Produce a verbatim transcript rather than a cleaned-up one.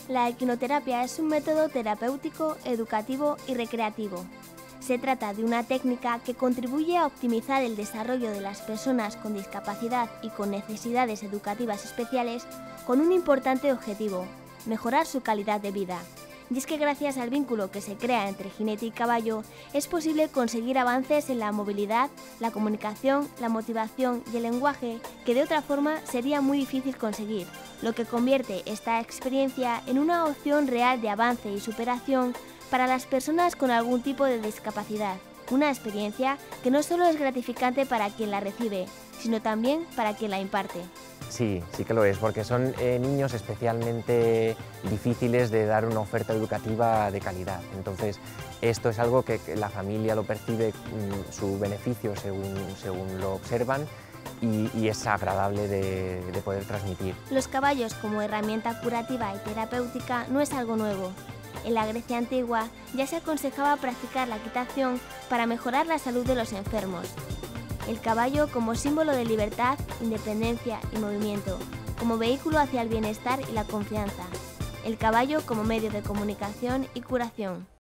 La equinoterapia es un método terapéutico, educativo y recreativo. Se trata de una técnica que contribuye a optimizar el desarrollo de las personas con discapacidad y con necesidades educativas especiales con un importante objetivo: mejorar su calidad de vida. Y es que gracias al vínculo que se crea entre jinete y caballo es posible conseguir avances en la movilidad, la comunicación, la motivación y el lenguaje que de otra forma sería muy difícil conseguir, lo que convierte esta experiencia en una opción real de avance y superación para las personas con algún tipo de discapacidad. Una experiencia que no solo es gratificante para quien la recibe, sino también para quien la imparte. Sí, sí que lo es, porque son eh, niños especialmente difíciles de dar una oferta educativa de calidad. Entonces, esto es algo que, que la familia lo percibe, mmm, su beneficio según, según lo observan, y, y es agradable de, de poder transmitir. Los caballos como herramienta curativa y terapéutica no es algo nuevo. En la Grecia antigua ya se aconsejaba practicar la equitación para mejorar la salud de los enfermos. El caballo como símbolo de libertad, independencia y movimiento, como vehículo hacia el bienestar y la confianza. El caballo como medio de comunicación y curación.